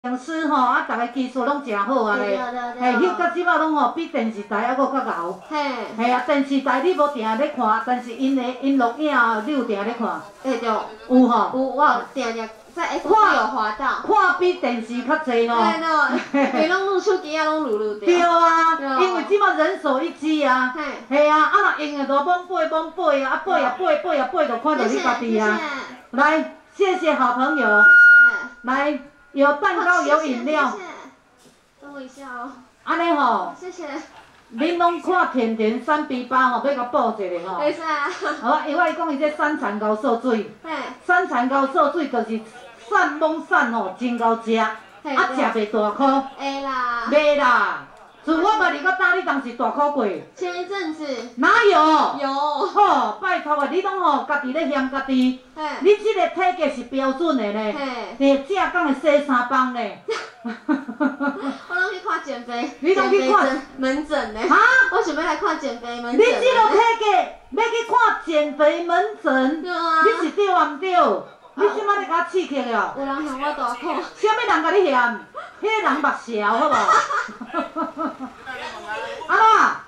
影视吼，啊，逐个技术拢诚好啊咧，嘿，翕到即摆拢吼比电视台还佫较牛。嘿啊，电视台你无定咧看，但是因录影哦，你有定咧看？ 对对， 有吼。 有我定定在 FB 有滑到。 看比电视较济吼。 对对，伊拢录手机啊，拢录掉。 对啊，因为即摆人手一机啊。嘿啊，啊若用的就猛背啊，背啊背，就看到你家己啊。来，谢谢好朋友。来。有蛋糕，有饮料。 等我一下哦。 安尼吼。 谢谢。 恁拢看甜甜3B8吼，要甲报一下吼。 会使啊。 好，因为伊讲伊这山产高受水。 嘿。 山产高受水就是散懵散吼，真够食，啊食袂大颗。 会啦。 袂啦。自我嘛离到大，你当时大颗过？ 前一阵子。 哪有？ 有。 吼，拜托啊，你拢吼家己咧嫌家己。你即个体格是标准的呢，第正讲会洗3磅呢。 我拢去看减肥， 你拢去看门诊呢？ 哈？ 我想要来看减肥门诊。 你即个体格要去看减肥门诊？ 对啊。 你是对啊毋对？你即摆咧甲我刺激哦？ 有人嫌我大颗。 啥物人甲你嫌？迄个人目潲好无？啊啦！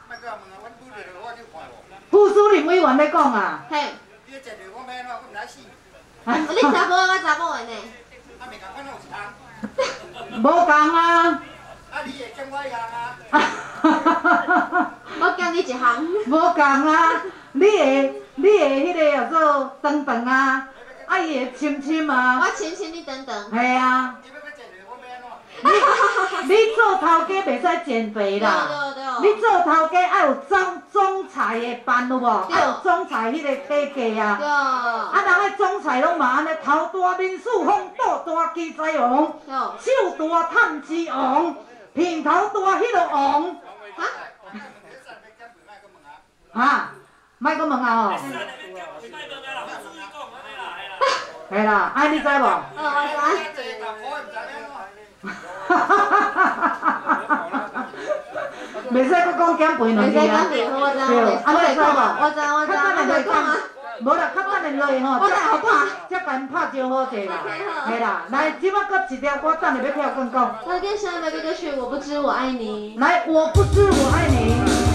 副司令委员咧讲啊。嘿。你食着我要安怎？我毋知死。 你查甫我查某的呢？ 啊，袂共款有差。无共啊。啊，你会兼我一项啊？ 我兼你一项。 无共啊，你会迄个叫做长长啊，啊伊会深深啊。 我深深，你长长。 系啊。你做头家袂使减肥啦，你做头家爱有总裁的班有无？爱有总裁迄个体格啊。啊，人个总裁拢嘛安尼，头大面树风，肚大鸡仔王，手大探子王，片头大迄个王。哈？莫阁问啊吼。系啦，爱你知无？ 我知。 袂使阁讲减肥两字啊！ 对， 安尼知无？ 我知。 较等下落讲，无啦，较等下落吼， 我来好拍， 才甲因拍招好势啦。嘿啦，来，即摆搁一条歌，等下要跳广告。 那跟下面的歌曲《我不知我爱你》。 来，我不知我爱你。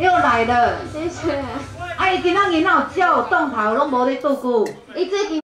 又来了。 谢谢。 啊，伊今仔日哪有照有动头，拢无咧拄久。 伊最近。